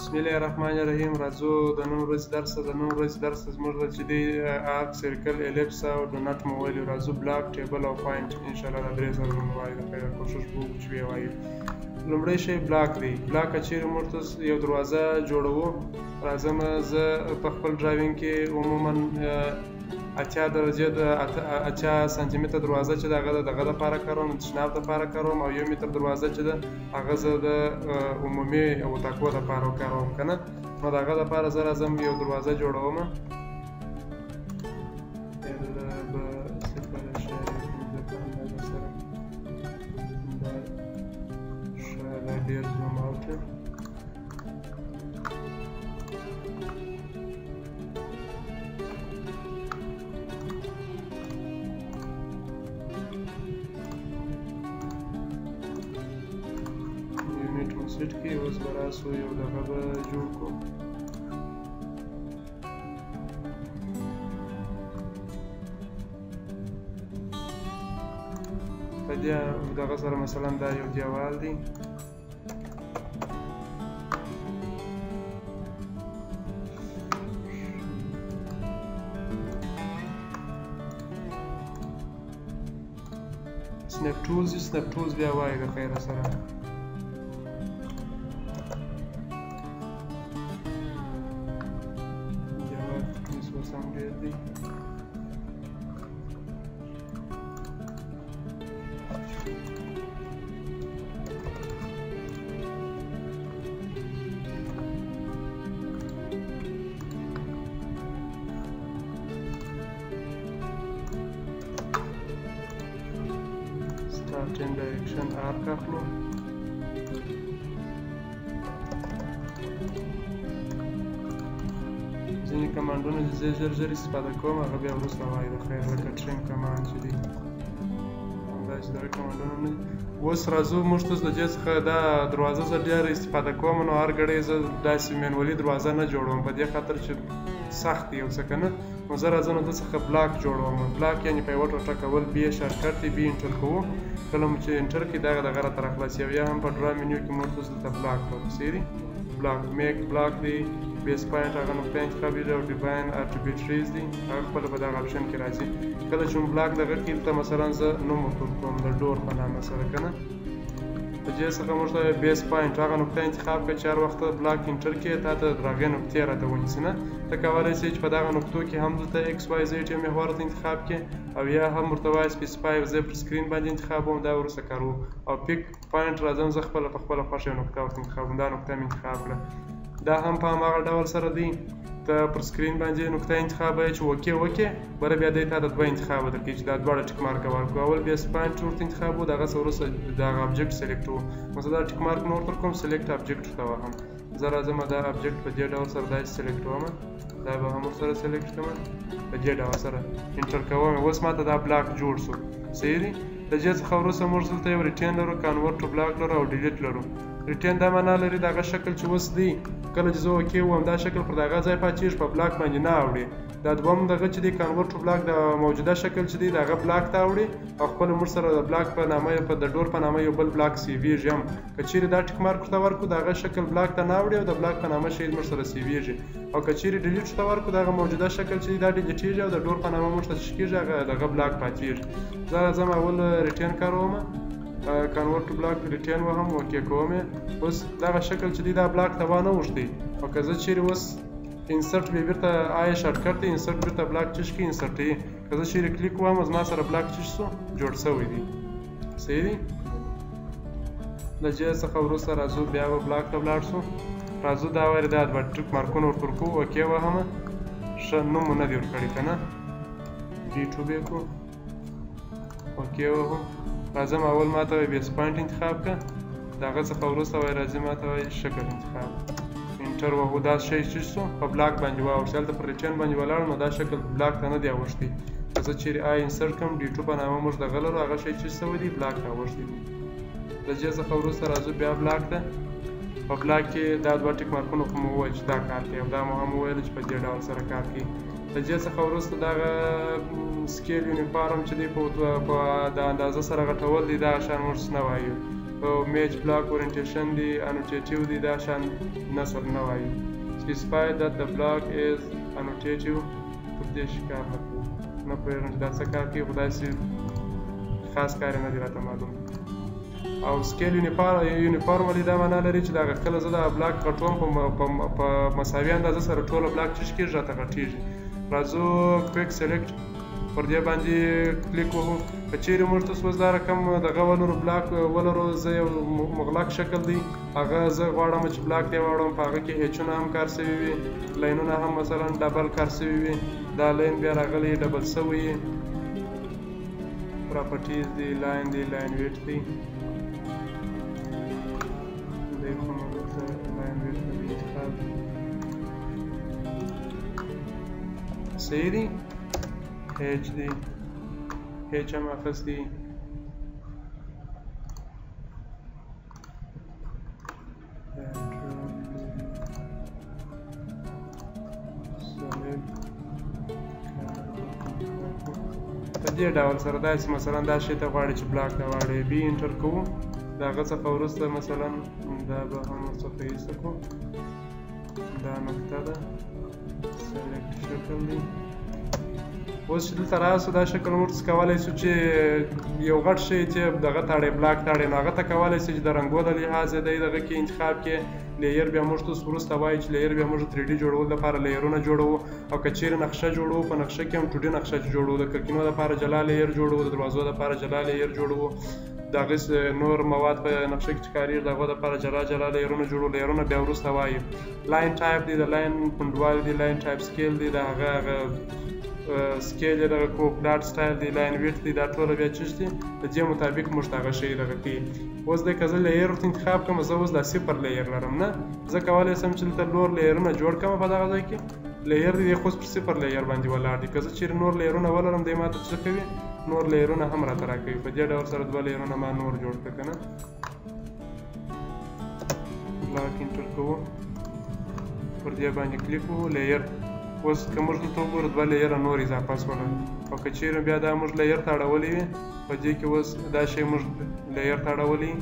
بسم الله الرحمن الرحیم. راځو د نن ورځې درس زموږ د چې دی آرک سرکل الیپس او ډونټ مو ویلي. راځو بلاک ټیبل او پوینټ انشاءالله دا درې ځله مو وایو. د خیر کوشش به وکړو چې ووایو. لومړی شی بلاک دی. بلاک که چیرې موږ یو دروازه جوړوو، راځم زه په خپل ډرایوینګ کې عموما 80 درجه د 80 سانتي متر دروازه چې دغه لپاره کاروم، د تشناب لپاره کاروم، او 1 متر دروازه چې ده هغه زه د عمومي اتاقو لپاره کاروم که نه. نو د هغه لپاره زه راځم یو دروازه جوړوم. ډېر زوم اوټ یونټ مو سیټ کړي. اوس به راسو یو دغه به جوړ کړو. په دې دغه سره مثلا دا یو دیوال دی. سنیپ ټولز بیا وایي د خیره سره. دیوال نسبت هم ډېر دی. Starting direction arc اخلو. ځینې کمانډونه چې زه ژر استفاده کوم هغه بیا وروسته وایي د خیر، لکه ټریم کمانډ چې دی. همداسې دغه کمانډونه نه دي. اوس راځو موږ تاسو د دې څخه دا دروازه زه ډېره استفاده کوم، نو هر ګړی زه داسې مینولي دروازه نه جوړوم په دې خاطر چې سخت دی یو څه که نه. نو زه راځم نو ده څخه بلاک جوړوم. بلاک یعنې په یوه ټوټه کول، بي شارټکټ دی، بي انټر کوو. کله مو چې انټر کړي دغه راته راخلاصي. او یا هم په ډرا منیو کې موږ تاسو دلته بلاک راځو. صحیح دی. بلاک میک بلاک دی. بیس پوینټ هغه نقطه انتخابي ده، او ډیفاین ارټیبیټریز دی، هغه خپله په دغه آپشن کې راځي. کله چې مو بلاک دغه کړي دلته مثلا زه نوم ورکول کوم د ډور په نامه سره که نه. په دې څخه موږ ته بیس پوینټ هغه نقطه انتخاب کړه چې هر وخت بلاک انټر کړې تا ته د هغې نقطې راته ونیسي نه. ته کولی شې چې په دغه نقطو کې هم دلته ایکس وای زیډ یو محور ته انتخاب کړې، او یا هم ورته وایي سپیسیفای زه پر سکرین باندې انتخابوم، دا وروسته کاروو. او پیک پوینټ راځم زه خپله په خپله خوښه یو نقطه ورته انتخابوم. دا نقطه مې انتخاب کړه. دا هم په هماغه ډول سره دی. ته پر سکرین باندې نقطه انتخاب وایي چې وکې بره بیا دی تا د دوه انتخابه درکوي چې دا دواړه ټیک مارکه ورکړو. اول بیس پوینټ ورته انتخابو، د هغه څه وروسته د هغه ابجکټ سلیکټ وو. نو زه دا ټیک مارک نه ورته ورکوم، سلیکټ ابجکټ ورته وهم. زه راځم دا ابجکټ په دې ډول سره داسې سلیکټ وم، دا به هم ورسره سلیکټ کړم په دې ډول سره انټر کوم. اوس ماته دا بلاک جوړ شو. صحیح دی. د دې څخه وروسته موږ دلته یو ریټین لرو، کانورټ ټو بلاک لرو، او ډیلیټ لرو. ریټین دا معنا لري دغه شکل چې اوس دی کله چې زه اوکې وم دا شکل پر دغه ځای پاتېږي، په بلاک باندې نه اوړي. دا دوم دغه چې دی کانورټ ټو بلاک د موجوده شکل چې دی دغه بلاک ته اوړي، او خپل موږ سره د بلاک په نامه د ډور په نامه یو بل بلاک سیویږي. هم که چیرې دا ټیک مارک ورته ورکړو دغه شکل بلاک ته نه اوړي، او د بلاک په نامه شی موږ سره سیویږي. او که چیرې ډیلیټ ورته ورکړو دغه موجوده شکل چې دی دا ډیلیټېږي، او د ډور په نامه موږ ته څه کېږي هغه دغه بلاک پاتېږي. زه راځم اول ریټین کاروم، کنورټ ټو بلاک ریټین وهم، اوکې کوم. اوس دغه شکل چې دی دا بلاک ته وانه اوښتی. او که زه چیرې اوس انسرټ بیا بیرته آیا شارټکټ دی، انسرټ بیرته بلاک چش کړي انسرټ یې. که زه چیرې کلیک وهم زما سره بلاک چش شو جوړ شوی دی. صحیح دی. د دې څخه وروسته راځو بیا به بلاک ته ولاړ شو. راځو دا وایي دا دوه ټیک مارکونه ورته ورکوو، اوکې وهم. ښه نوم مو نه دی ورکړی که نه، ډي2 به یې کړو، اوکې وهم. راځم اول ماته وایي بیس پوینټ انتخاب کړه، د هغه څخه وروسته وایي راځي ماته وایي شکل انتخاب، انټر وهو. دا شی چې شو په بلاک باندې واوښتي، هلته پر ریټین باندې ولاړ، نو دا شکل بلاک ته نه دی اوښتی. که زه چیرې آی انسرټ کړم، ډي2 په نامه موږ دغه لرو، هغه شی چې شوی دی بلاک ته اوښتی دی. د دې څخه وروسته راځو بیا بلاک ته. په بلاک کې دا دوه ټیک مارکونه خو مو وویل چې دا کار کوي، او دا مو هم وویل چې په دې ډول سره کار کوي. د دې څخه وروسته دغه سکیل یونیفارم چې دی په د اندازه سره غټول دی، دغه شیان موږ څه نه وایو. میچ بلاک اورینټیشن دی انوټیټیو دی دا شان نثر نه وایي specify that the block is annotative پر دې شکار نه کوو نه پوهېږم چې دا څه کار کوي خو داسې خاص کار یې نه دی راته معلوم او سکیل یونیفارملی دا معنا لري چې دا کله زه دا بلاک غټوم په مساوي اندازه سره ټوله بلاک چې کېږي راته غټېږي راځو کویک سلیکټ پر دې باندې کلیک وهو که چیرې موږ تاسو اوس دا رقم دغه ولرو بلاک ولرو زه یو مغلق شکل دی هغه زه غواړم چې بلاک دی واړوم په هغه کې هیچونه هم کار سوي وي لاینونه هم مثلا ډبل کار سوي وي دا لاین بیا راغلی ډبل سوی پراپرټیز دی لاین ویټ دی صحیح دی H دی H هم اخستی په دې ډول سره داسې مثلا دا شی ته غواړي چې بلاک ته غواړي بي انټر کوو د هغه څخه وروسته مثلا دا به هم ورڅخه ایسته کړو دا نقطه ده سلیکټ شکل دی اوس چې دلته راسو دا شکل موږ کولی شو چې یو غټ شی چې دغه تاړی بلاک تاړی نو هغه ته کولی شي چې د رنګو د لحاظ دی دغه کې انتخاب کې لیر بیا موږ ته وروسته وایي چې لیر بیا موږ 3D جوړولو لپاره لیرونه جوړوو او که چیرې نقشه جوړوو په نقشه کې هم 2D نقشه جوړوو د کړکینو لپاره جلا لیر جوړوو د دروازو لپاره جلا لیر جوړوو د هغې نور مواد په نقشه کې چې کارېږي د هغو دپاره جلا لیرونه جوړوو لیرونه بیا وروسته وایي لاین ټایپ دی د لاین پنډوالي دی لاین ټایپ سکیل دی د هغه سکیل یې دغه کوپلاټ سټایل دی لاین ویټ دی دا ټوله بیا چیز دی د دې مطابق موږ ته هغه شی دغه کوي اوس دی که زه لیر ورته انتخاب کړم زه اوس دا صفر لیر لرم نه زه کولی شم چې دلته نور لیرونه جوړ کړم په دغه ځای کې لیر دی خو پر صفر لیر باندې ولاړ دی که زه چیرې نور لیرونه ولرم دی ماته څه کوي نور لیرونه هم راته راکوي په دې ډول سره 2 لیرونه ما نور جوړ کړه که نه بلاک انټر کوو پر دې باندې کلیک وو لیر اوس که موږ دلته وګورو 2 لیره نور اضافه شوله او که چیرې بیا دا موږ لیر ته اړولی وي په دې کې اوس دا شی موږ لیر ته اړولی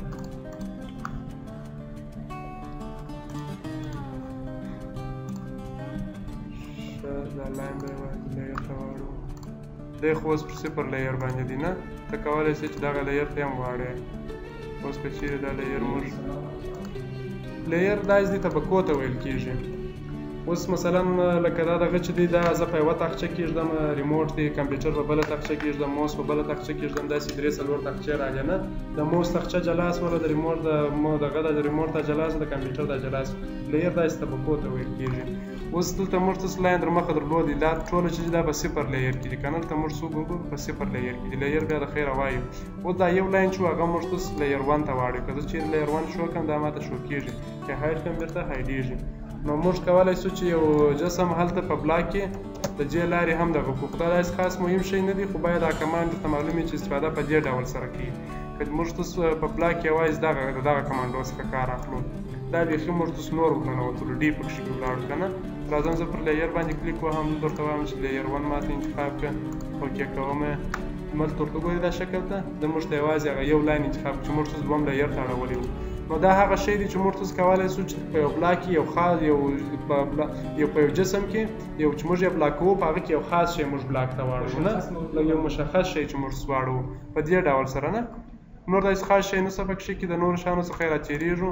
دا لاین به لیر ته واړو دی خو اوس پر صفر لیر باندې دی نه ته کولی شې چې دغه لیر ته هم واړې اوس که چیرې دا لیر موږ لیر دا دې طبقو ته ویل کېږي اوس مثلا لکه دا دغه چې دی دا زه په یوه تاقچه کې ږدم ریموټ دی کمپیوټر په بله تاقچه کې ږدم موس په بله تاقچه کې ږدم داسې 3-4 تاقچې راغلې نه د موس تاقچه جلا شوله د ریموټ دغه د ریموټ ته جلا شوه د کمپیوټر ته جلا شوه لیر داسې طبقو ته ویل کېږي اوس دلته موږ ته لاین در مخه درلودي دا ټوله چې دا په صفر لیر کې دي که نه دلته موږ څوک وګورو په صفر لیر کې دي لیر بیا د خیره وایو اوس دا یو لاین چې و هغه موږ ته لیر 1 ته واړو که زه چیرې لیر 1 شو کړم دا ماته شو کېږي که هایډ کړم بېرته هایډېږي نو موږ کولی شو چې یو جسم هلته په بلاک کې د دې لارې هم دغه کړو خو دا داسې خاص مهم شی نه دی خو باید دا کمانډ درته معلوم وي چې استفاده په دې ډول سره کوي که موږ تاسو په بلاک کې یوازې دغه کمانډو څخه کار اخلو دا بیخي موږ تاسو نور ورننوتلو ډیپ پکښې ولاړو که نه راځم زه پر لیر باندې کلیک وهم دلته ورته وایم چې لیر 1 ماته انتخاب کړه اوکې کوم ملته ورته ګورې دا شکل ته د موږ ته یوازې هغه یو لاین انتخاب چې موږ تاسو 2 لیر ته اړولی وو نو دا هغه شی دی چې موږ تاسو کولی شو چې په یو بلاک کې یو په یو جسم کې یو چې موږ یې بلاک کوو په هغه کې یو خاص شی موږ بلاک ته واړو نه یو مشخص شی چې موږ واړو په دې ډول سره نه نور داسې خاص شی نشته پکښې کې د نورو شیانو څخه یې راتېرېږو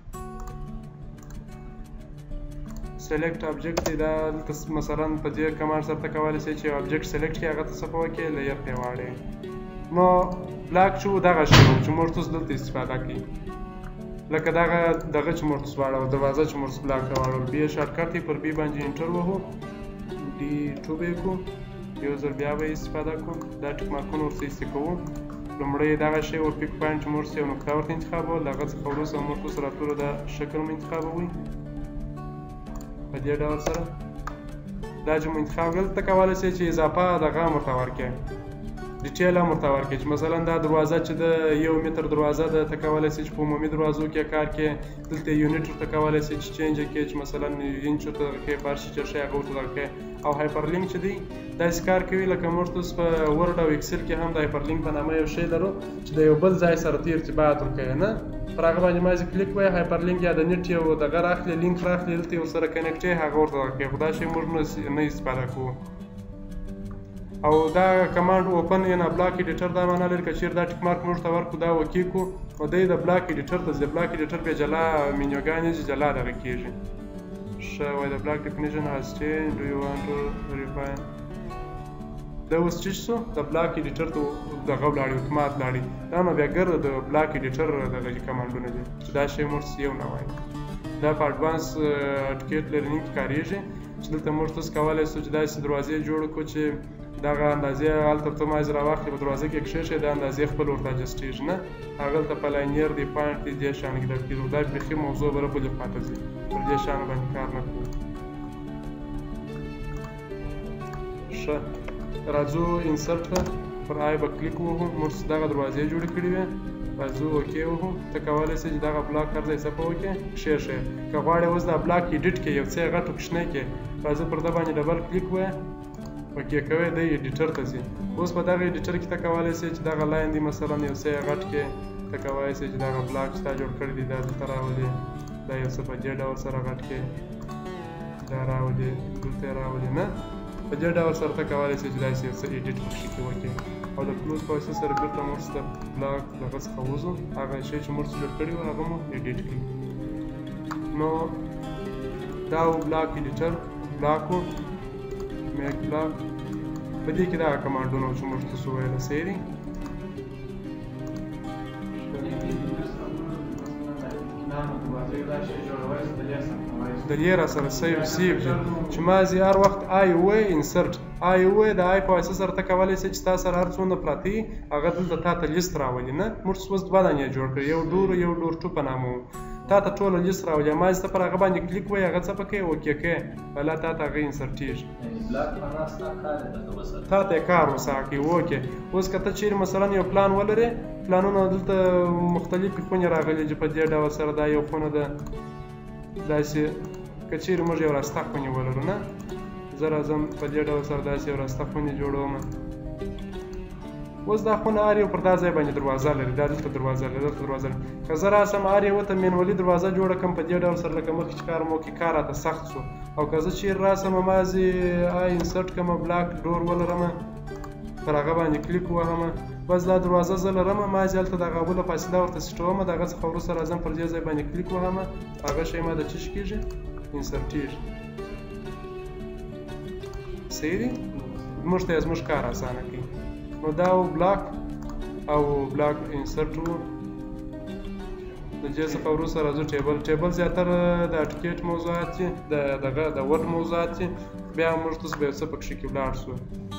سلیکټ ابجکټ دی دا دلته مثلا په دې کمانډ سره ته کولی شئ چې یو ابجکټ سلیکټ کړې هغه ته څه وکړې لیر ته یې واړې نو بلاک چې و دغه شی و چې موږ تاسو دلته استفاده کوي لکه دغه چې موږ تاسو واړو دروازه چې موږ بلاک ته واړو بیا شارټکټ یې پر بي باندې انټر وهو D2 به یې کړو یو ځل بیا به یې استفاده کړو دا ټیک مارکونه ورته ایسته کوو لومړی دغه شی ور پیک پاینټ چې موږ یو نقطه ورته انتخابوو د هغه څخه وروسته موږ تاسو راتلو د شکل مو انتخابوئ په دې ډول سره دا چې مو انتخاب کړل ته کولی شئ چې اضافه دغه هم ورته ورکړئ ډیټیل هم ورته ورکړي چې مثلا دا دروازه چې د 1 متر دروازه ده ته کولی شي چې په عمومي دروازو کې کار کې دلته یونټ ورته کولی شي چې چینج کړي چې مثلا انچ ورته درکړي فرشي چې شی هغه ورته درکړي او هایپرلینک چې دی داسې کار کوي لکه موږ تاسو په ورډ او اکسل کې هم د هایپرلینک په نامه یو شی لرو چې د یو بل ځای سره ارتباط ورکوي نه پر هغه باندې مازې کلیک وایي هایپرلینک یا د نیټ یو دغه راخلي لینک راخلي دلته یې ورسره کنیکټ یې هغه ورته درکوي خو دا شی موږ نه استفاده کوو او دا کمانډ اوپن ان بلاک ایډیټر دا معنا لري که چیرې دا ټیک مارک موږ ته ورکړو دا اوکې کړو نو دی د بلاک ایډیټر ته ځي د بلاک ایډیټر بیا جلا مینیوګانې چې جلا دغه کېږي ښه وایي د بلاک ډیفینیشن هاز چینج ډو یو وانټ ټو ریفاین دا اوس چې شو د بلاک ایډیټر ته دغه ولاړې اتومات لاړې دا نو بیا ګرده د بلاک ایډیټر دغه کمانډونه دي چې دا شی موږ یو نه وایي دا په اډوانس ټیکټ لرنینګ کې کارېږي چې دلته موږ تاسو کولی شو چې داسې دروازې جوړ کړو چې دغه اندازې هلته ته مازې راواخلې په دروازه کې کښېښې دا اندازې خپل ورته اجسټېږي نه هغلته په لاینیر دی پاینټ دی دې شیانو کې دا کېدو دا بیخي موضوع به بلې خواته ځي پر دې شیانو باندې کار نه کوو ښه راځو انسرټ ته پر آی به کلیک ووهو موږ دغه دروازې جوړې کړې وې راځو اوکې ووهو ته کولی شې چې دغه بلاک هر ځای څپه وکړې کښېښې که غواړې اوس دا بلاک ایډیټ کړې یو څه یې غټ کوچنی کړې راځه پر ده باندې ډبل کلیک وایه اوکې کوی دی ایډیټر ته ځي اوس په دغه ایډیټر کې ته کولی شې چې دغه لاین دی مثلا یو څه یې غټ کړې ته کولی شې چې دغه بلاک چې تا جوړ کړی دی دا دلته راولې دا یو څه په دې ډول سره غټ کړې دا راولې دلته یې راولې نه په دې ډول سره ته کولی شې چې داسې یو څه ایډیټ پکښې کې وکړې او د کلوز په واسطه سره بېرته موږ د بلاک دغه څخه وځو هغه شی چې موږ جوړ کړي وو هغه مو ایډیټ کړي نو دا و بلاک ایډیټر بلاک و میک بلاک په دې کې دغه کمانډونه چې موږ تاسو ویله صحیح دي د دې را سره سیو چې مازې هر وخت آی وی انسرټ آی وی د آی په واسطه سره ته کولی شې چې تا سره هر څومره پراته وي هغه دلته تا ته لیست راولي نه موږ اوس دوه دانې جوړ کړي یو ډور یو ډور ټو په نامه تا ته ټوله لیست راولي مازې ته پر هغه باندې کلیک وایي هغه څه پکې اوکې کوې بله تا ته هغه انسرټېږي تا ته یې کار وسه کوي اوکې اوس که ته چیرې مثلا یو پلان ولرې پلانونه دلته مختلفې خونې راغلي چې په دې ډول سره دا یو خونه ده داسې که چیرې موږ یو راسته خونې ولرو نه زه راځم په دې ډول سره داسې یو راسته خونې جوړوم اوس دا خونه هر یو پر دا ځای باندې دروازه لري دا دلته دروازه لري دلته دروازه لري که زه راسم هر یو ته مینولي دروازه جوړه کړم په دې ډول سره لکه مخکې چې کار مو وکړي کار راته سخت شو او که زه چیرې راسم مازې آی انسرټ کړم بلاک ډور ولرم پر هغه باندې کلیک ووهم بس دا دروازه زه لرم مازې هلته دغه بله فاصله ورته سیټوم دغه څخه وروسته راځم پر دې ځای باندې کلیک ووهم هغه شی ما د څه شي کېږي انسرټېږي صحیح دی موږ ته یې زموږ کار اسانه کوي نو دا و بلاک او بلاک انسرټ و د دې څخه وروسته راځو ټیبل زیاتره د ټیکټ موضوعات دي دغه د ورډ موضوعات دي بیا موږ تاسو به یو څه پکښې کې ولاړ شو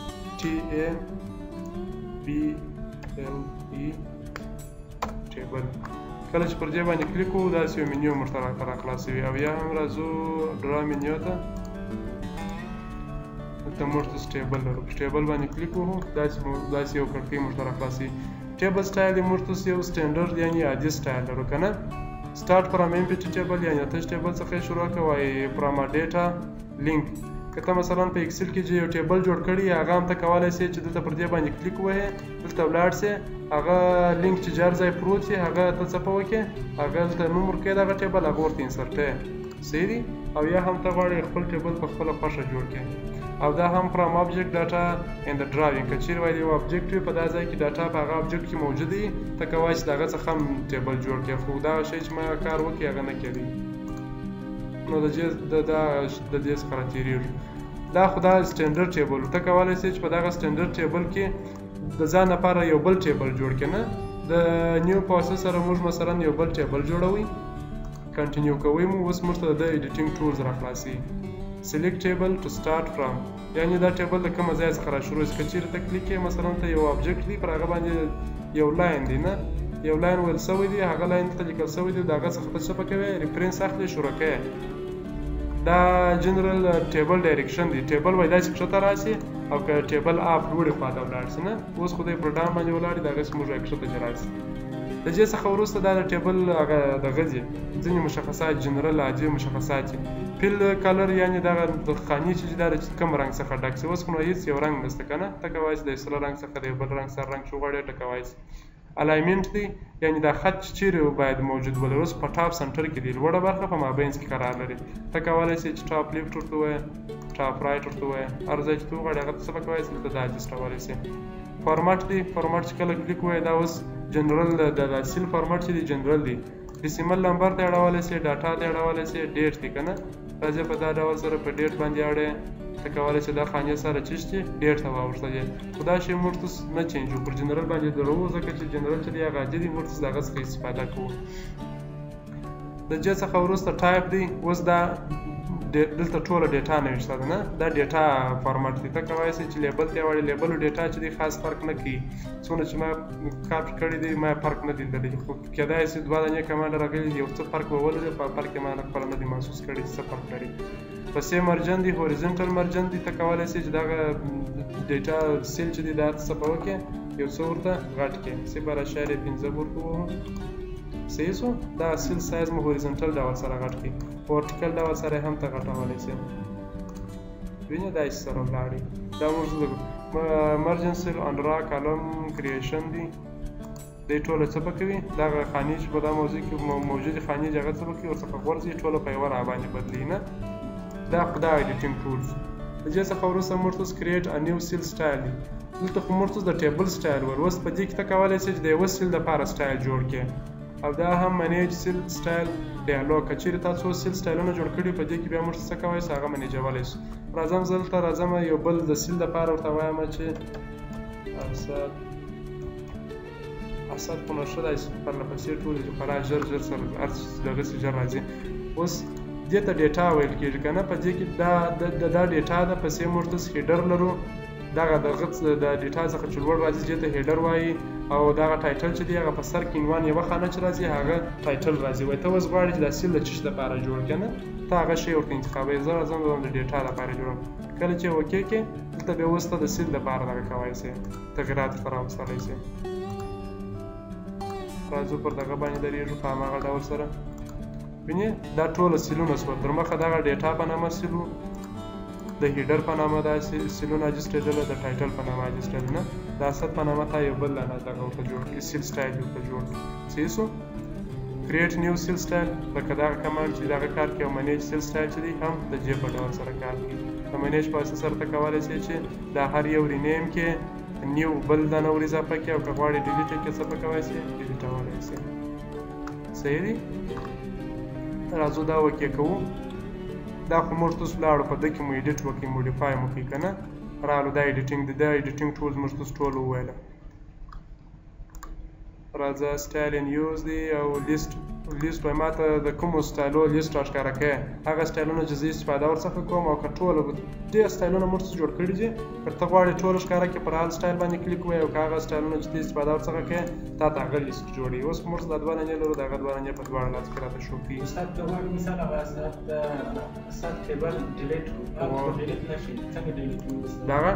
TABLE ټیبل کله چې پر دې باندې کلیک کوو داسې یو منیو موږ ته راخلاصوي او یا هم راځو ډرا منیو ته دلته موږ تاسو ټیبل لرو په ټیبل باندې کلیک ووهو داسې یو کړکۍ موږ ته راخلاصوي ټیبل سټایل یې موږ تاسو یو سټینډرډ یعنې عادي سټایل لرو که نه سټارټ فرام امپټي ټیبل یعنې تش ټیبل څخه یې شروع کړه وایي فرام ډیټا لینک که ته مثلا په اکسل کې چې یو ټیبل جوړ کړي هغه هم ته کولی شې چې دلته پر دې باندې کلیک ووهې دلته ولاړ شې هغه لینک چې جار ځای پروت وي هغه ته څپه وکړې هغه دلته نوم ورکړې دغه ټیبل هغه ورته انسرټ صحیح دي او یا هم ته غواړې خپل ټیبل په خپله خوښه جوړ کړې او دا هم فرام آبجیکټ ډاټا ان د ډراوینګ که چیرې وایي یو آبجیکټ وي په دا ځای کې ډاټا په هغه آبجیکټ کې موجود وي ته کولی چې د هغه څخه هم ټیبل جوړ کړې خو دغه شی چې ما کار وکړي هغه نه کېدی نو د دې څخه راتېرېږو دا خو دا سټینډرډ ټیبل ته کولی شې چې په دغه سټینډرډ ټیبل کې د ځان لپاره یو بل ټیبل جوړ کړې نه د نیو پروسس سره موږ مثلا یو بل ټیبل جوړوئ کنټینیو کوئ مو اوس موږ ته د ایډیټینګ ټولز راخلاصي select table to start from یعنی دا ټیبل د کومه ځای څخه را شروع شي که چیرې ته کلیک یې مثلا ته یو آبجیکټ دی پر هغه باندې یو لاین دی نه یو لاین ویل سوی دی هغه لاین ته لیکل سوی دی د هغه څخه ته څه کوې ریفرنس اخلي شروع کوې دا جنرال ټیبل ډایرکشن دی ټیبل وایي داسې کښته راسي او که ټیبل اپ لوړې خواته ولاړ شي نه اوس خو دی پر ډام باندې ولاړ دي دغسې موږ ښکته چې راشي د دې څخه وروسته دا د ټیبل هغه دغه دي ځینې مشخصات جنرال عادي مشخصات دي پیل کلر یعنې دغه د خانې چې دا د کوم رنګ څخه ډک شي اوس خو نو هېڅ یو رنګ نشته که نه ته کولی شي د سره رنګ څخه د یو بل رنګ سره رنګ چې وغواړې ټکولی شي الاینمنټ دی یعنې دا خط چې چیرې باید موجود ولري اوس په ټاپ سنټر کې دی لوړه برخه په مابینځ کې قرار لري ته کولی شي چې ټاپ لیفټ ورته ووایې ټاپ رایټ ورته ووایې هر ځای چې ته وغواړې هغه ته څه به کولی شي دلته دا اجسټولی شي فارمټ دی فارمټ چې کله کلیک ووایې دا اوس جنرال د سیل فارمټ چې دی جنرال دی ډیسیمل نمبر ته اړولی شي ډاټا ته اړولی شي ډیټ دی که نه راځي په دا ډول سره په ډیټ باندې اړې ته کولی شي دا خانې سره چشتي ډیټ ته واوښته دی خو دا شی موږ تاسو نه چینج وکړو پر جنرال باندې دروو ځکه چې جنرال چې دی هغه عادي دی موږ تاسو د هغه څخه استفاده کوو د دې څخه وروسته ټایپ دی اوس دا دلته ټوله ډیټا نوشته ده نه دا ډیټا فارمټ دی ته کولی شي چې لیبل ته یې واړې لیبل ډیټا چې دی خاص فرق نه کوي څومره چې ما کاپي کړی دی ما فرق نه دی لیدلی خو کیدای شي دوه دانې کمانډ راغلي یو څه فرق به ولري په فرق یې ما خپله نه دی محسوس کړی چې څه فرق لري پسې مرجن دی هوریزنټل مرجن دی ته کولی شي چې دغه ډیټا سیل چې دی دا څه به وکړې یو څه ورته غټ کړې 0.5 ورته ووهو صحیح شو دا سیل سایز مو هوریزنټل ډول سره غټ کړي ورټیکل ډول سره هم ته غټولی شي وینې دا یې سره ولاړې دا موږ مرجن سیل انډرا کالم کریشن دی دی ټوله څه به کوي دغه خانې چې په دا موضوع کې موجودې خانې چې هغه څه به کوي ورڅخه غورځي ټوله په یوه را باندې بدلوي نه دا ایډیټینګ ټولز د دې څخه وروسته موږ تاسو کریټ ا نیو سیل سټایل دی دلته خو موږ تاسو د ټیبل سټایل ور اوس په دې کې ته کولی شي چې د یوه سیل دپاره سټایل جوړ کړې او دا هم منیج سیل سټایل ډیالوګ که چیرې تاسو سیل سټایلونه جوړ کړي په دې کې بیا موږ څه کولی شو هغه منیجولی شو راځم زه دلته راځم یو بل د سیل دپاره ورته وایم چې اسد خو نو ښه دی چې پرله پسې ټول چې خورا ژر سره هر څه دغسې ژر راځي اوس دې ته ډیټا ویل کېږي که نه په دې کې دا ډیټا ده پسې موږ تاسو هیډر لرو دغه د ډیټا څخه چې لوړ راځي دې ته هیډر وایي او دغه ټایټل چې دی هغه په سر کې عنوان یوه خانه چې راځي هغه ټایټل راځي وایي ته اوس غواړې چې دا سیل د څه شي دپاره جوړ کړې نه ته هغه شی ورته انتخابوې زه راځم د ډیټا دپاره جوړوم کله چې اوکې کې دلته بیا اوس ته د سیل دپاره دغه کولی شې تغیرات ورته راوستلی شې راځو پر دغه باندې درېږو په هماغه ډول سره وینې دا ټوله سیلونه شول تر مخه دغه ډیټا په نامه سیل و د هیډر په نامه دا سیلونه اجسټېدله د ټایټل په نامه اجسټېدل نه د اسد په نامه تا یو بل دغه ورته جوړ کړي سیل سټایل ورته جوړ کړي صحیح شو کریټ نیو سیل سټایل لکه دغه کمانډ چې دغه کار کوي او منیج سیل سټایل چې دی هم د جې په ډول سره کار کوي د منیج په اساس سره ته کولی شي چې دا هر یو رینیم کې نیو بل دانه ور اضافه کړي او که غواړې ډیلیټ یې کړې څه به کولی شي ډیلیټولی شي صحیح دی راځو دا اوکې کوو دا خو موږ تاسو لاړو په ده کې مو ایډیټ وکړي موډیفای مو کړي که نه رالو دا ایډیټینګ دی دا ایډیټینګ ټولز موږ تاسو ټول وویله راځه سټایل ان یوز دی او لیست وایي ما ته د کومو سټایلو لیست راښکاره کوي هغه سټایلونه چې زه استفاده ورڅخه کوم او که ټوله ډېر سټایلونه موږ تاسو جوړ کړي دي که ته غواړې ټوله ښکاره کړې پر هر سټایل باندې کلیک ووایې او که هغه سټایلونه چې ته استفاده ورڅخه کوې تا ته هغه لیست جوړوي اوس موږ دا دوه دانې لرو د هغه دوه دانې په دواړه لاس کې راته شو کړي استاد که غواړو مثال هغه اسد ټیبل ډیلیټ کړو ډیلیټ نه شي څنګه ډیلیټ کړو دغه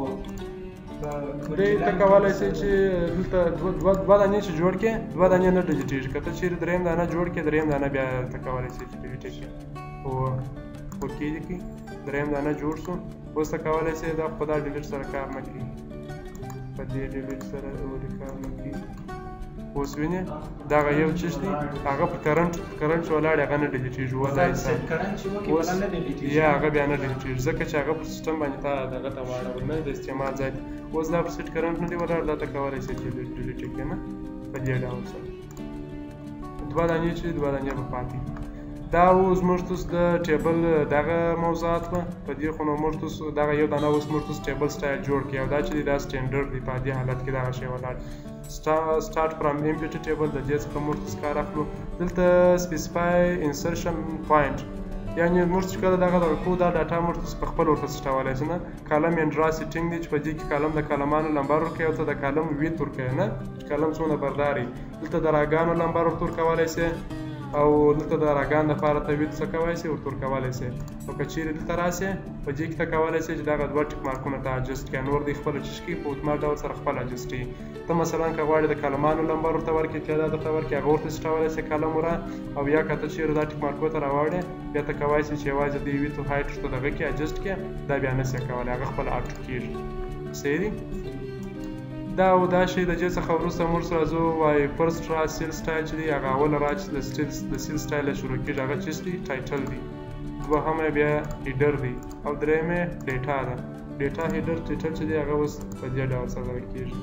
دی ته کولی شي چې دلته دوه دانې چې جوړ کړې دوه دانې نه ډیلیټېږي که ته چیرې درېیم دانه جوړ کړې درېیم دانه بیا ته کولی شي چې ډیلیټ یې کړې خو اوکې دې کړي درېیم دانه جوړ شو اوس ته کولی شي دا په دا ډیلیټ سره کار نه کوي په دې ډیلیټ سره ولې کار نه کوي اوس وینې دغه یو چیز دی هغه په کرنټ چې ولاړ هغه نه ډیلیټېږي اوس یا هغه بیا نه ډیلیټېږي ځکه چې هغه په سیسټم باندې تا دغه ته واړول نه د استعمال ځای اوس دا په سیټ کرنټ نه دی ولاړ دا ته کولی شي چې ډیلیټ یې کړې نه په دې ډول سره دوه دانې چې دوه دانې به پاتې دا اوس موږ تاسو د ټیبل دغه موضوعات وه په دې خو نو موږ تاسو دغه یو دانه اوس موږ تاسو ټیبل سټایل جوړ کړي او دا چې دی دا سټینډرډ دی په دې حالت کې دغه شی ولاړ start from empty table د دې څخه موږ تاسو کار اخلو دلته specify insertion point یعنې موږ چې کله دغه کوو دا ډاټا موږ تاسو په خپل ورته سټولی شي نه کالم اینډ را سیټینګ دی چې په دې کې کالم د کالمانو لمبر ورکوي او ته د کالم ویت ورکوي نه چې کالم څومره بردار وي دلته د راګانو لمبر ورته ورکولی شي او دلته د راګان دپاره ته ویډ څه کولی سئ ورته ورکولی سئ او که چیرې دلته راسئ په دې کې ته کولی سئ چې دغه دوه ټیک مارکونه ته اجسټ کړئ نور دوی خپله چیش کړي په اتومات ډول سره خپل اجسټ کړي ته مثلا که غواړې د کلمانو نمبر ورته ورکړې تعداد ورته ورکړې هغه ورته سټولی سئ کلم وره او یا که ته چیرې دا ټیک مارکو ته راوړې بیا ته کولی سئ چې یوازې د ویډ هایټ ورته دغه کې اجسټ کړې دا بیا نسئ کولی هغه خپله اټو کېږي صحیح دي دا او دا شی د دې څخه وروسته موږ سره ځو وایي فرست را سیل سټایل چې دی هغه اوله را چې د سیل سټایل شروع کېږي هغه چیز دی ټایټل دی دوهمه بیا هیډر دی او درېیمه ډیټا ده ډیټا هیډر ټایټل چې دی هغه اوس په دې ډول سره کېږي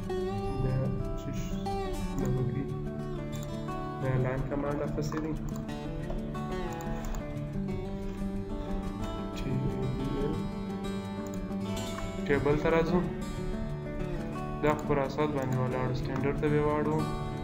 د لاین کمانډ اخیستی دی ټیبل ته راځو دا خو پر اساس باندې ولاړو سټنډرډ ته به واړو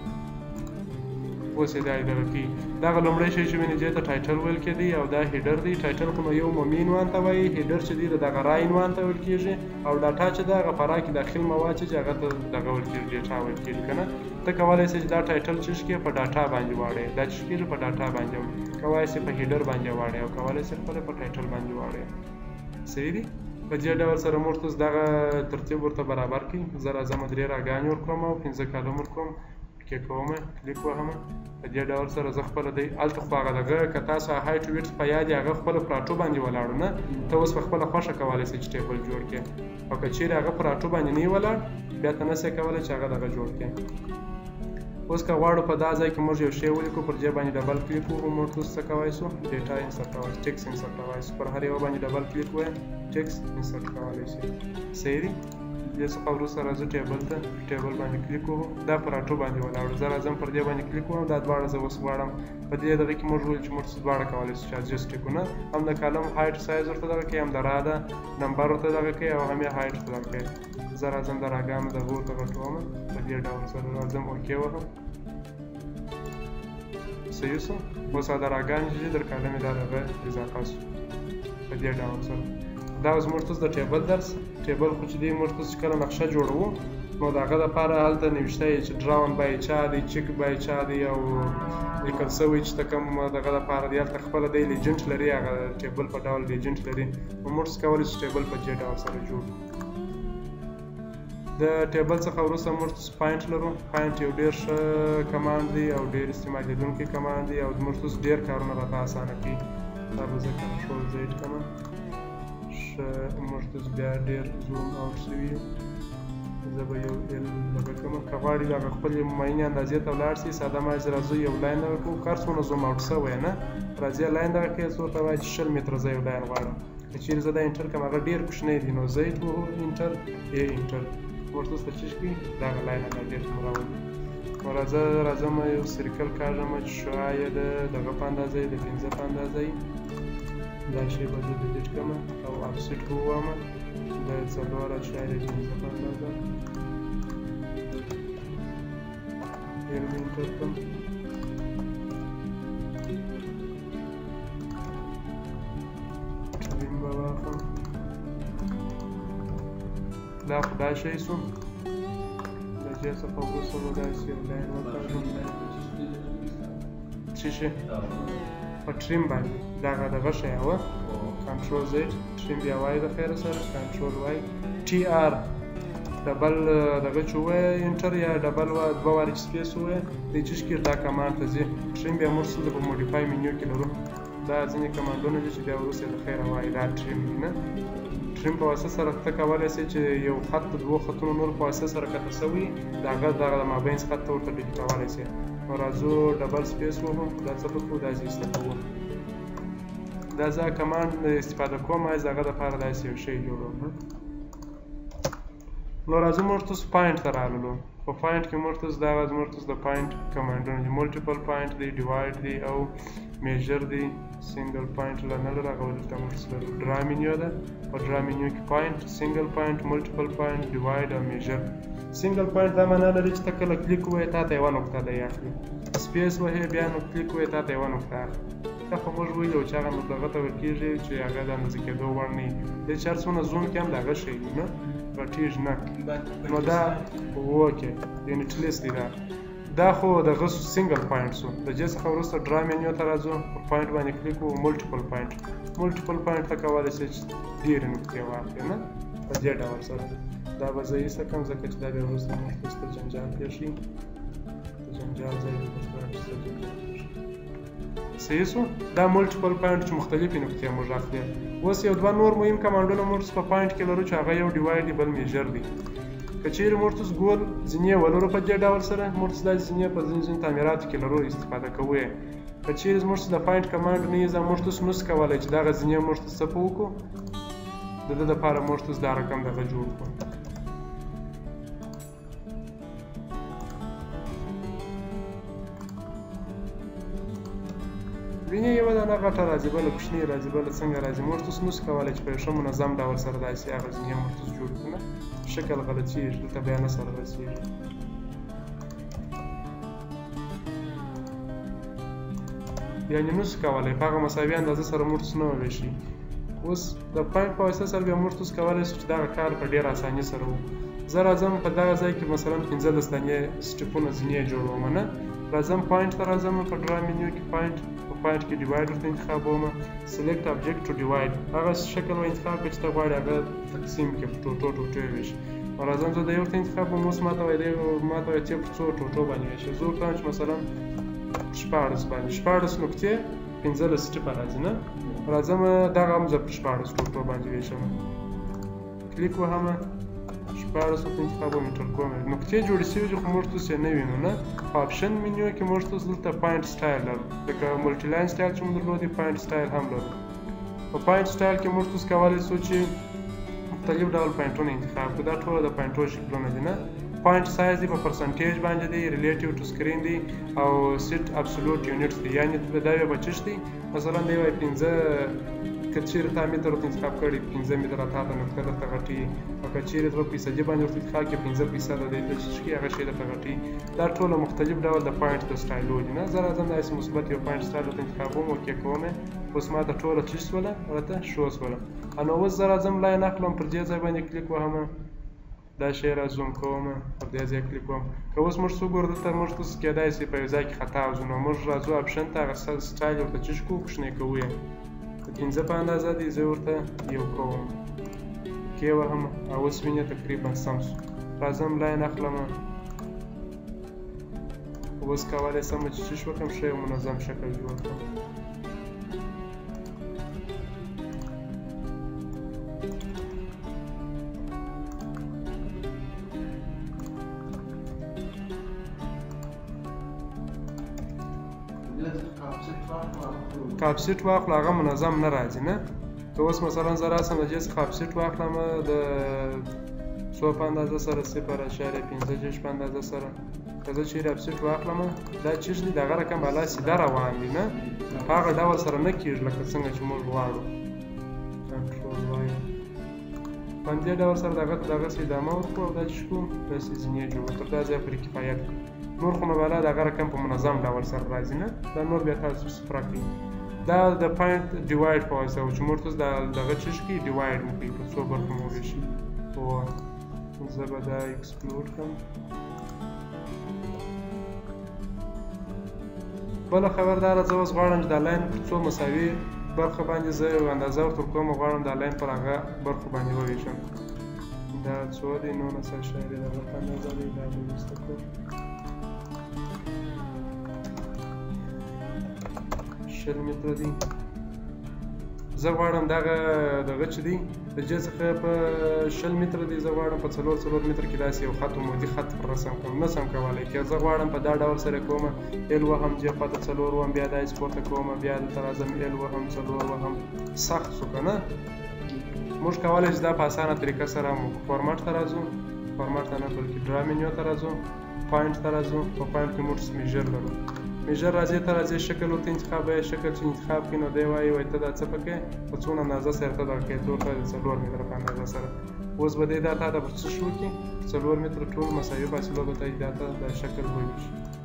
اوس یې دا دغه کي دغه لومړی شی چې ویني دې ته ټایټل ویل کېدی او دا هیډر دی ټایټل خو نو یو عمومي عنوان ته وایي هیډر چې دی د دغه رای عنوان ته ویل کېږي او ډاټا چې ده هغه فرع کې داخل مواد چې هغه ته دغه ویل کېږي ډیټا ویل کېږي که نه ته کولی سې چې دا ټایټل چیز کې په ډاټا باندې واړې دا چیز کېږي په ډاټا باندې کولی سې په هیډر باندې واړې او کولی سې خپله په ټایټل باندې واړې صحیح دي په دې ډول سره موږ تاسو دغه ترتیب ورته برابر کړي زه راځم درې راګانې ورکړم او 15 کالم ورکړم کې کوم کلیک وهم په دې ډول سره زه خپله دی هلته خو هغه دغه که تاسو هایټ ویډ په یاد هغه خپله پر اټو باندې ولاړو نه ته اوس په خپله خوښه کولی سې چې ټیبل جوړ کړې او که چیرې هغه پر اټو باندې نه وي ولاړ بیا ته نسې کولی چې هغه دغه جوړ کړې اوس که غواړو په دا ځای کې موږ یو شی ولیکو پر دې باندې ډبل کلیک وکړو موږ اوس څه کولی سو ډیټا انسرټ کولی ټیکس انسرټ کولی سو پر هر یو باندې ډبل کلیک ووایم ټیکس انسرټ کولی شي صحیح دي دې څخه وروسته راځو ټیبل ته ټیبل باندې کلیک وکړو دا پر اټو باندې ولاړو زه راځم پر دې باندې کلیک وکړم دا دواړه زه اوس غواړم په دې دغه کې موږ ویل چې موږ دواړه کولی شو چې اجسټ کړو نه هم د کالم هایټ سایز ورته دغه کوي هم د را ده نمبر ورته دغه کوي او هم یې هایټ ورته دغه کوي زه راځم د راګانو دغه ورته غټوم په دې ډول سره راځم اوکې وهم صحیح شو اوس دا راګانې چې در کالم یې دا دغه اضافه شو په دې ډول سره دا اوس موږ تاسو د ټیبل درس ټیبل خو چې دی موږ تاسو کله نقشه جوړوو نو د هغه دپاره هلته نوشته یې چې ډراون بای چا دی چیک بای چا دی او لیکل سوی چې ته کوم دغه دپاره دی هلته خپله دی لیجنټ لري هغه ټیبل په ډول لیجنټ لري نو موږ کولی شو ټیبل په دې ډول سره جوړ د ټیبل څخه وروسته موږ پاینټ لرو پاینټ یو ډېر ښه کمانډ دی او ډېر استعمالېدونکی کمانډ دی او موږ تاسو ډېر کارونه راته اسانه کوي دا به زه کنټرول زیډ کړم موږ تاسو بیا ډېر زوم آوټ شوي زه به یو ایل دغه کړم که غواړي هغه خپلې معینې اندازې ته ولاړ شي ساده مایز راځو یو لاین دغه کوو کار څومره زوم آوټ شوی نه راځي لاین دغه کوي څه ورته وایي چې 20 متره زه یو لاین غواړم که چیرې زه دا انټر کړم هغه ډېر کوچنی دی نو زه یې ووهو انټر ای انټر موږ تاسو ته چیش کړي دغه لاین اندازې ته مو راولي نو راځم یو سرکل کاږم چې شاید دغه په اندازه یې د 15 په اندازه یې دا شی به زه ډیلیټ کړم او افسیټ ووایم د 4.15 په اندازه یې مې انټر کړم ټریم به واخلم دا خو دا شی شو د دې څخه وروسته به داسې یو لاین وکاږم څه شی په ټریم باندې دغه شی وه کنټرول زیډ ټریم بیا وای د خیره سره کنټرول وای ټي آر ډبل دغه چې ووایه انټر یا ډبل دوه وارې چې سپیس ووایه دی چې کې دا کمانډ ته ځي ټریم بیا موږ دلته په موډیفای منیو کې لرو دا ځینې کمانډونه دي چې بیا وروسته د خیره وایي دا ټریم دی نه ټریم په واسطه سره ته کولی سې چې یو خط د دوو خطونو نور په واسطه سره کته سوي د هغه دغه د مابین څخه ته ورته ډیلیټ کولی سې نو راځو ډبل سپیس ووهو دا څه پکو داسې ایسته کوو دا زه کمانډ استفاده کوم از هغه دپاره داسې یو شی جوړوم نو راځو موږ تاسو پاینټ ته راللو په پاینټ کې موږ تاسو دغه زموږ تاسو د پاینټ کمانډونه دي ملټیپل پاینټ دی ډیوایډ دی او میجر دی سنګل پاینټ لا نه لرو هغه دلته موږ لرو ډرا منیو ده په ډرا منیو کې پاینټ سنګل پاینټ ملټیپل پاینټ ډیوایډ او میجر سنګل پاینټ دا معنا لري چې ته کله کلیک ووایې تا ته یوه نقطه دی اخلي سپیس وهې بیا نو کلیک ووایې تا ته یوه نقطه اخلي دا خو موږ ویلو چې هغه دغه ته ورکېږي چې هغه د اندازه کېدو وړ نه وي دې چې هر څومره زوم کې هم د هغه شی وي نه غټېږي نه نو دا اوکې یعنې ټلیس دی دا دا خو دغه سنګل پوینټ شو د دې څخه وروسته ډرا منیو ته راځو په پوینټ باندې کلیک وکړو ملټیپل پوینټ ته کولی شئ چې ډېرې نقطې واخلئ نه په دې ډول سره دا به زه ایسته کړم ځکه چې دا بیا وروسته موږ ته ستر جنجال پېښي د جنجال ځای به صحیح شو دا ملټیپل پوینټ چې مختلفې نقطې موږ اخلي اوس یو دوه نور مهم کمانډونه موږ په پوینټ کې لرو چې هغه یو ډیوایډ بل میجر دی که چیرې موږ ګول ځینې ولرو په دې ډول سره موږ دا ځینې په ځینې تعمیراتو کې لرو استفاده کوو که چیرې موږ د پوینټ کمانډ نه یې موږ نوس کولی چې دغه ځینې موږ څه په وکړو د دې دپاره موږ دا رقم دغه جوړ کړو وینې یوه دانه غټه راځي بله کوچنۍ راځي بله څنګه راځي موږ تاسو نوس کولی چې په یو ښه منظم ډول سره داسې هغه ځینې موږ تاسو جوړ کړو نه شکل غلطېږي دلته بیا نه سره رسېږي یعنې نوس کولی په هغه مساوي اندازه سره موږ تاسو نه وویشي اوس د پوینټ په واسطه سره بیا موږ تاسو کولی شو چې دغه کار په ډېره اساني سره وکړو زه راځم په دغه ځای کې مثلا 15 دانې سټیپونه ځینې جوړوم نه راځم پوینټ ته راځم په ډرا منیو کې پوینټ پوینټ کې ډیوایډ ورته انتخابوم سلیکټ ابجیکټ ټو ډیوایډ هغه شکل و انتخاب کړه چې ته غواړې هغه تقسیم کړې په ټوټو یې ویشي او راځم زه د یو ورته انتخابوم اوس ماته وایي چې په څو ټوټو باندې ویشي زه ورته وایم چې مثلا 14 باندې 14 نقطې 15 سټیپه راځي نه راځم دغه هم زه په 14 ټوټو باندې ویشم کلیک وهم 14 انتخابوم انټر کوم نقطې جوړې شوي دي خو موږ تاسو یې نه وینو نه په آپشن منیو کې موږ تاسو دلته پوینټ سټایل لرو لکه ملټي لاین سټایل چې موږ درلودی پوینټ سټایل هم لرو په پوینټ سټایل کې موږ تاسو کولی شو چې مختلف ډول پوینټونه انتخاب کړو دا ټول د پوینټو شکلونه دي نه پوینټ سایز دی په پرسنټیج باندې دی ریلیټیو ټو سکرین دی او سیټ ابسولوټ یونټس دی یعنې دا یو بچش دی مثلا دی وایي 15 که چیرې تا متر ورته انتخاب کړي 15 متره تا ته نقطه درته غټي او که چیرې دوه فیصدي باندې ورته انتخاب کړي 15 فیصده دی ته چې هغه شی درته غټي دا ټول مختلف ډول د پوینټ د سټایلو دي نه زه راځم داسې مثبت یو پوینټ سټایل ورته انتخابوم اوکې کوم اوس ما ته ټوله څه شوله راته شو شوله نو اوس زه راځم لاین اخلم پر دې ځای باندې کلیک وهم دا شی را زوم کوم پر دې ځای کلیک کوم که اوس موږ څو ګورو دلته موږ تاسو کېدای شي په یو ځای کې خطا وځو نو موږ راځو اپشن ته هغه سټایل ورته چش کوو کوچنی کوو یې د 15 په اندازه دی زه ورته یو کوم کې وهم او اوس وینې تقریبا سم شو راځم لاین اخلم اوس کولی شم چې چش وکړم ښه یو منظم شکل جوړ کړم کاپسیټ واخلو هغه منظم نه راځي نه که اوس مثلا زه راسم د دې څخه کاپسیټ واخلم د څو په اندازه سره 0.5 په اندازه سره که زه چیرې کاپسیټ واخلم دا چیز دی دغه رقم بالا سیده روان دی نه په هغه ډول سره نه کېږي لکه څنګه چې موږ غواړو کنټرول وایو په همدې ډول سره دغسې ادامه ورکړو او دا چې کوو داسې ځینې جوړو تر دا ځای پورې کفایت کړو نور خو نو بالا دغه رقم په منظم ډول سره راځي نه دا نور بیا تاسو صفر کړئ دا د پوینټ ډیوایډ په واسطه چې موږ تاسو دغه چیز کې ډیوایډ وکړئ په څو برخو مو ویشي او زه به دا ایکسپلور کړم بله خبر دا زه اوس غواړم چې دا لاین په څو مساوي برخه باندې زه یو اندازه ورته ورکوم او غواړم دا لاین پر هغه برخو باندې وویشم دا څو دی 19.5 دغه په اندازه دی دا به ویسته کړو 20 متره دی زه غواړم دغه چې دی د دې څخه په 20 متره دی زه غواړم په 4 متر کې داسې یو خط عمودي خط پر رسم کړم نه سم کولی که زه غواړم په دا ډول سره کوم ال وهم دې خواته 4 وهم بیا داسې پورته کوم بیا دلته راځم ال وهم 4 وهم سخت شو که نه موږ کولی چې دا په اسانه طریقه سره فارمټ ته راځو فارمټ ته نه بلکې ډرا منیو ته راځو پوینټ ته راځو په پوینټ کې موږ میجر لرو میجر راځي ته راځي شکل ورته انتخابوي شکل چې انتخاب کړي نو دی وایي ته دا څه پکې په څونه اندازه سره ته دغه کېدو ته 4 متره په اندازه سره اوس به دی دا تا ته پر څه شو کړي 4 متره ټول مساوي فاصله به ته دا ته دا شکل وویشي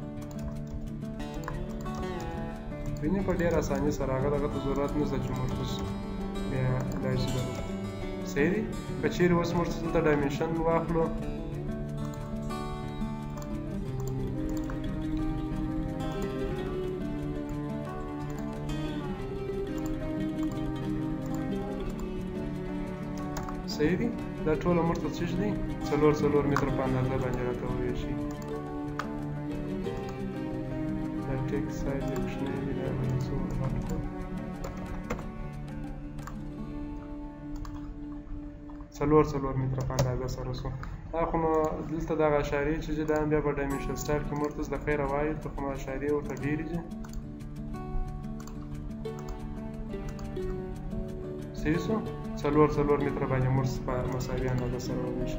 وینې په ډېره اساني سره هغه دغه ته ضرورت نشته چې موږ بیا داسې لرو صحیح دی که چیرې اوس موږ دلته ډایمنشن واخلو صحیح دي دا ټوله موږ ته څه دي 4 متره په اندازه باندې راته وویل شي دا ټیک سایز یې کوچنی دی دا به یې څو غټ کړو 4 متره په اندازه سره شو دا خو نو دلته دغه اشارې چې دا بیا په ډایمنشن سټایل کې موږ ته د خیره وایي ته خو نو اشارې ورته ډېرې دي صحیح شو 4 متره باندې موږ په مساوي اندازه سره وویشو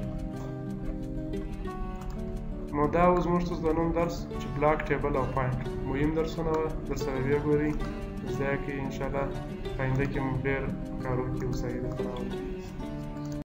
نو دا اوس موږ ته د نوم درس چې بلاک ټیبل او پوینټ مهم درسونه وه درسره وګورئ زده کړئ انشاءالله په آینده کې مو ډېر کارونه کې وسایل راوړي